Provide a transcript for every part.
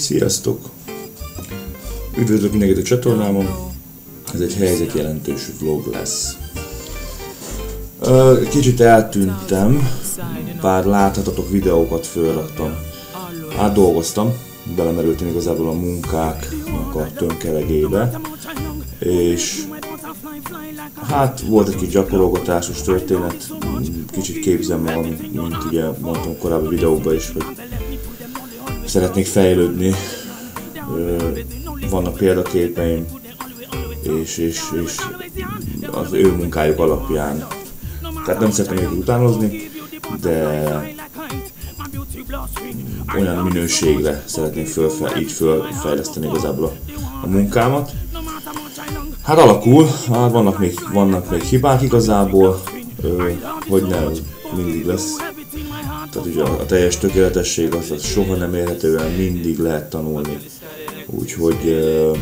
Sziasztok! Üdvözlök mindenkit a csatornámon, ez egy helyzetjelentős vlog lesz. Kicsit eltűntem, bár láthatatok videókat fölraktam. Átdolgoztam, belemerültem igazából a munkáknak a tömkelegébe, és hát volt egy kis gyakorolgatásos történet, kicsit képzem magam, mint ugye mondtam korábbi videóban is, hogy szeretnék fejlődni, vannak példaképeim, és az ő munkájuk alapján, tehát nem szeretném őket utánozni, de olyan minőségre szeretném így fölfejleszteni igazából a munkámat. Hát alakul, hát vannak még hibák igazából, hogy nem, mindig lesz. Tehát ugye a teljes tökéletesség az soha nem érhető el, mindig lehet tanulni. Úgyhogy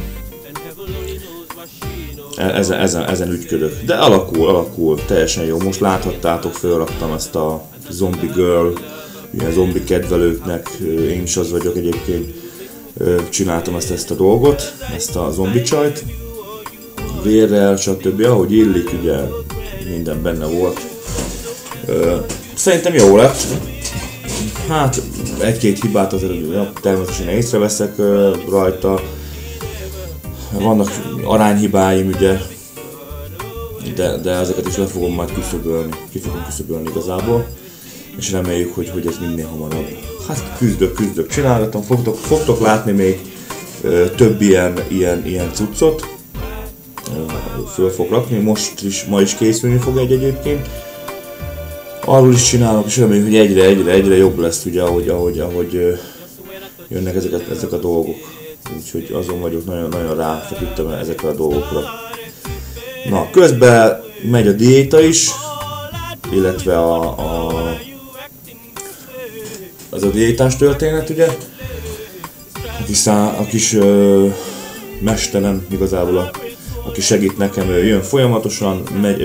ezen ügyködök. De alakul, teljesen jó. Most láthattátok, felraktam ezt a Zombie Girl, ilyen zombi kedvelőknek, én is az vagyok egyébként. Csináltam ezt a dolgot, ezt a zombi csajt. Vérrel, stb. Ahogy illik, ugye minden benne volt. Szerintem jó lett. Hát egy-két hibát azért természetesen észreveszek rajta. Vannak arányhibáim, ugye, de ezeket is le fogom majd küszöbölni igazából. És reméljük, hogy ez minél hamarabb. Hát küzdök, csinálgatom, fogtok látni még több ilyen cuccot. Föl fog rakni, ma is készülni fog egyébként. Arról is csinálok, és reméljük, hogy egyre jobb lesz, ugye, ahogy jönnek ezek a dolgok. Úgyhogy azon vagyok, nagyon ráfeküdtem ezekre a dolgokra. Na, közben megy a diéta is, illetve az a diétás történet, ugye. A kis mesterem igazából, aki segít nekem, jön folyamatosan,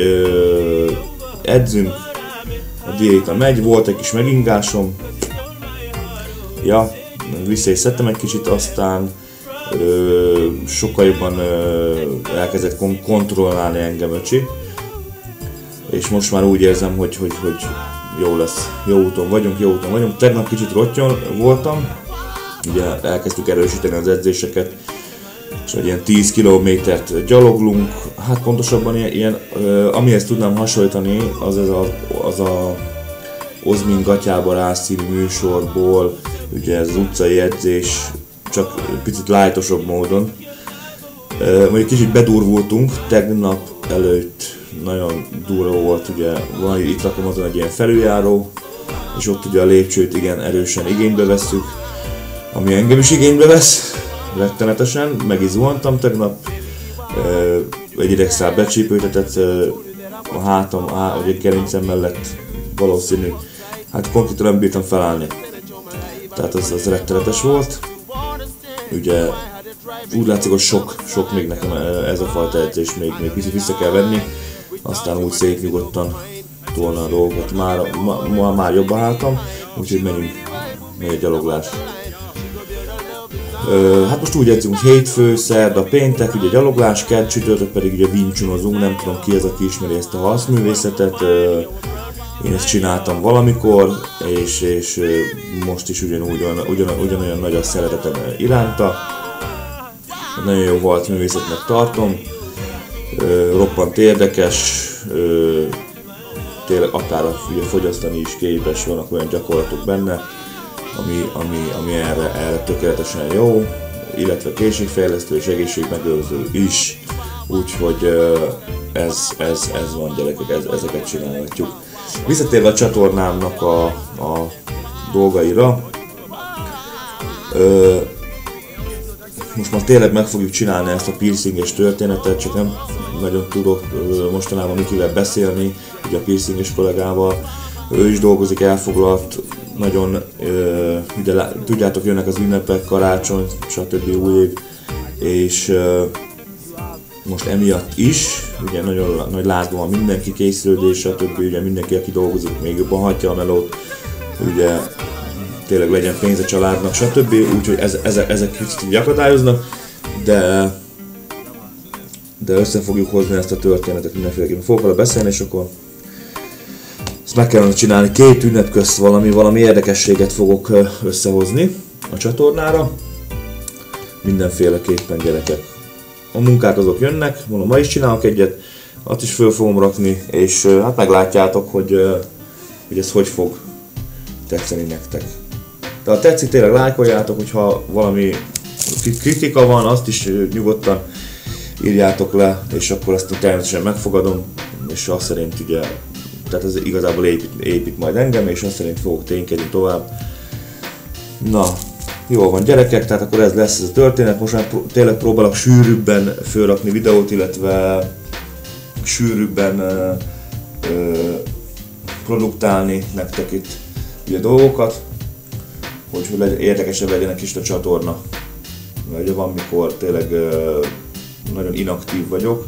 edzünk, a diéta megy, volt egy kis megingásom, ja, vissza is szedtem egy kicsit, aztán sokkal jobban elkezdett kontrollálni engem öcsi, és most már úgy érzem, hogy jó lesz, jó úton vagyunk. Tegnap kicsit rottyon voltam, ugye elkezdtük erősíteni az edzéseket, és hogy ilyen 10 kilométert gyaloglunk, hát pontosabban ilyen amihez tudnám hasonlítani, az a Ozmin gatyába rá című műsorból, ugye ez az utcai edzés, csak picit lightosabb módon. Mondjuk kicsit bedurvultunk, tegnap előtt nagyon durva volt, ugye van itt lakom azon egy ilyen felüljáró, és ott ugye a lépcsőt igen erősen igénybe vesszük, ami engem is igénybe vesz, rettenetesen, meg is zuhantam tegnap, egy idegszál becsípőtetett a hátam, vagy egy gerincem mellett valószínű, hát konkrétan nem bírtam felállni, tehát az rettenetes volt, ugye úgy látszik, hogy sok még nekem ez a fajta edzés, még vissza kell venni, aztán úgy szép nyugodtan tolna a dolgot, már jobb a hátam, úgyhogy megy a gyaloglás. Hát most úgy edzünk hétfő, szerda, péntek, ugye gyaloglás, kedd, csütörtök pedig ugye vincsonozunk, nem tudom ki az, aki ismeri ezt a harcművészetet. Én ezt csináltam valamikor, és most is ugyanolyan nagy a szeretetem iránta. Nagyon jó harcművészetnek tartom, roppant érdekes, tényleg akár ugye fogyasztani is képes, vannak olyan gyakorlatok benne, ami erre tökéletesen jó, illetve készségfejlesztő és egészségmegőrző is, úgyhogy ez van, gyerekek, ezeket csinálhatjuk. Visszatérve a csatornámnak a dolgaira, most már tényleg meg fogjuk csinálni ezt a piercinges történetet, csak nem nagyon tudok mostanában Mikivel beszélni, ugye a piercinges kollégával, ő is dolgozik, elfoglalt, nagyon, ugye tudjátok, jönnek az ünnepek, karácsony, stb. Új év, és most emiatt is, ugye nagyon nagy lázban van mindenki, készülődés, stb. Ugye mindenki, aki dolgozik, még jobban hagyja a melót, ugye tényleg legyen pénz a családnak, stb. Úgyhogy ezek kicsit így akadályoznak, de össze fogjuk hozni ezt a történetet mindenféleképpen. Fogok vele beszélni, és akkor ezt meg kellene csinálni. 2 ünnep közt valami érdekességet fogok összehozni a csatornára. Mindenféleképpen, gyerekek. A munkák azok jönnek, mondom, ma is csinálok egyet, azt is föl fogom rakni, és hát meglátjátok, hogy ez hogy fog tetszeni nektek. De ha tetszik, tényleg lájkoljátok, hogyha valami kritika van, azt is nyugodtan írjátok le, és akkor azt természetesen megfogadom, és azt szerint ugye, tehát ez igazából épít majd engem, és azt szerint fogok ténykedni tovább. Na, jól van gyerekek, tehát akkor ez lesz ez a történet, most már tényleg próbálok sűrűbben fölrakni videót, illetve sűrűbben produktálni nektek itt ugye dolgokat, hogy érdekesebb legyenek is a csatorna. Mert ugye van, mikor tényleg nagyon inaktív vagyok,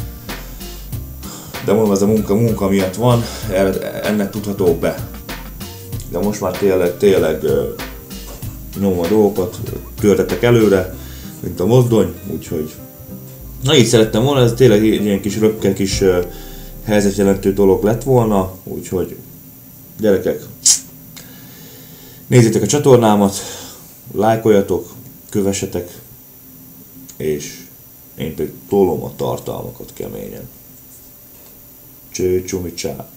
de mondom, ez a munka miatt van, ennek tudható be. De most már tényleg nyomom a dolgokat, törtetek előre, mint a mozdony, úgyhogy na így szerettem volna, ez tényleg ilyen kis röpke kis helyzetjelentő dolog lett volna, úgyhogy gyerekek, nézzétek a csatornámat, lájkoljatok, kövessetek, és én pedig tolom a tartalmakat keményen. Cső, csumi, csá.